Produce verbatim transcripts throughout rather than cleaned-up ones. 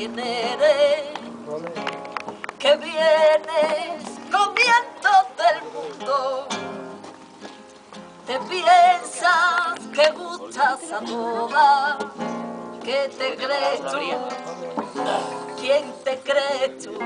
quién eres, que vienes comiendo del mundo. Te piensas que gustas a todas, ¿qué te crees tú? ¿Quién te crees tú?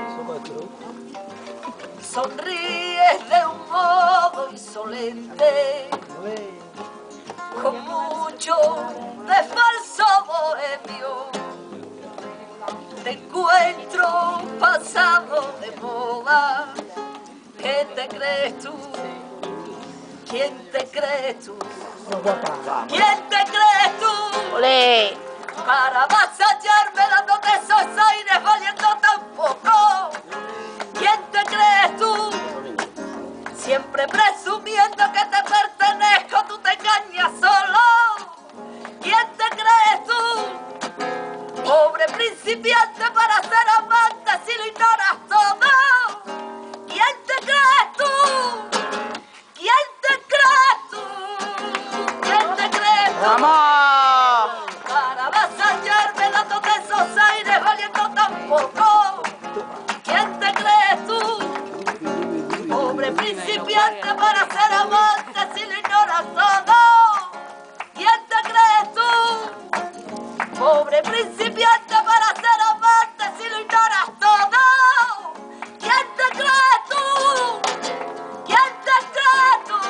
Sonríes de un modo insolente, con mucho de falso bohemio. Te encuentro pasado de moda, ¿qué te crees tú? ¿Quién te crees tú? ¿Quién te crees tú? ¡Olé! Para avasallarme dándote esos aires valiendo tan poco. ¿Quién te crees tú? Siempre presumiendo que te pertenezco, tú te engañas solo. ¿Quién te crees tú? Pobre principiante para ser amante si lo ignoras todo. ¿Quién te crees tú? ¿Quién te crees tú? ¿Quién te crees tú? ¡Vamos! Para avasallarme dándote esos aires valiendo tan poco. ¿Quién te crees tú? Pobre principiante para ser amante si lo ignoras todo. ¿Quién te crees tú? Pobre principiante para ser amante si lo ignoras todo. ¿Quién te crees tú? ¿Quién te crees tú?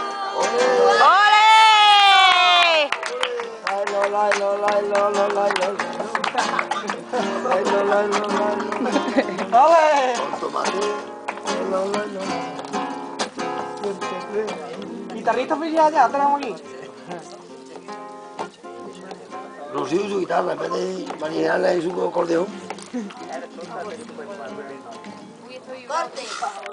¡Ole! Guitarrista oficial ya tenemos aquí. Rocío y su guitarra, en vez de manejarla y su acordeón. Corte.